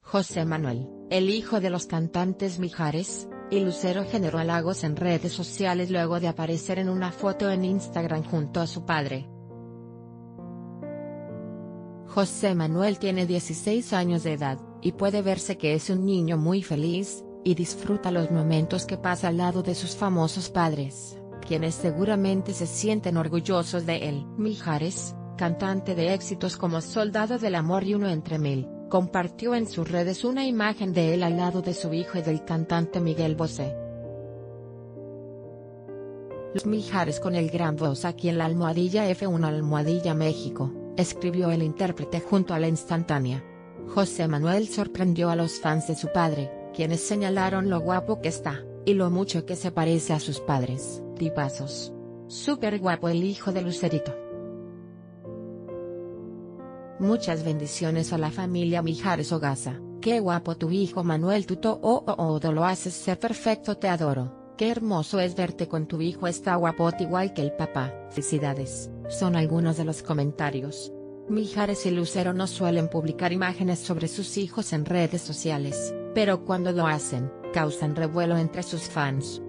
José Manuel, el hijo de los cantantes Mijares y Lucero, generó halagos en redes sociales luego de aparecer en una foto en Instagram junto a su padre. José Manuel tiene 16 años de edad, y puede verse que es un niño muy feliz, y disfruta los momentos que pasa al lado de sus famosos padres, quienes seguramente se sienten orgullosos de él. Mijares, cantante de éxitos como Soldado del Amor y Uno entre Mil, compartió en sus redes una imagen de él al lado de su hijo y del cantante Miguel Bosé. Los Mijares con el gran voz aquí en la _F1 México, escribió el intérprete junto a la instantánea. José Manuel sorprendió a los fans de su padre, quienes señalaron lo guapo que está, y lo mucho que se parece a sus padres. Tipazos. Súper guapo el hijo de Lucerito. Muchas bendiciones a la familia Mijares Ogasa. Qué guapo tu hijo Manuel, tú todo lo haces ser perfecto, te adoro. Qué hermoso es verte con tu hijo, está guapote igual que el papá. Felicidades, son algunos de los comentarios. Mijares y Lucero no suelen publicar imágenes sobre sus hijos en redes sociales, pero cuando lo hacen, causan revuelo entre sus fans.